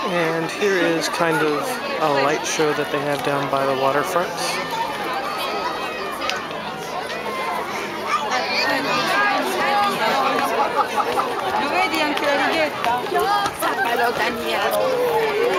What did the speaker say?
And here is kind of a light show that they have down by the waterfronts. Lo vedi anche la righetta? Allora,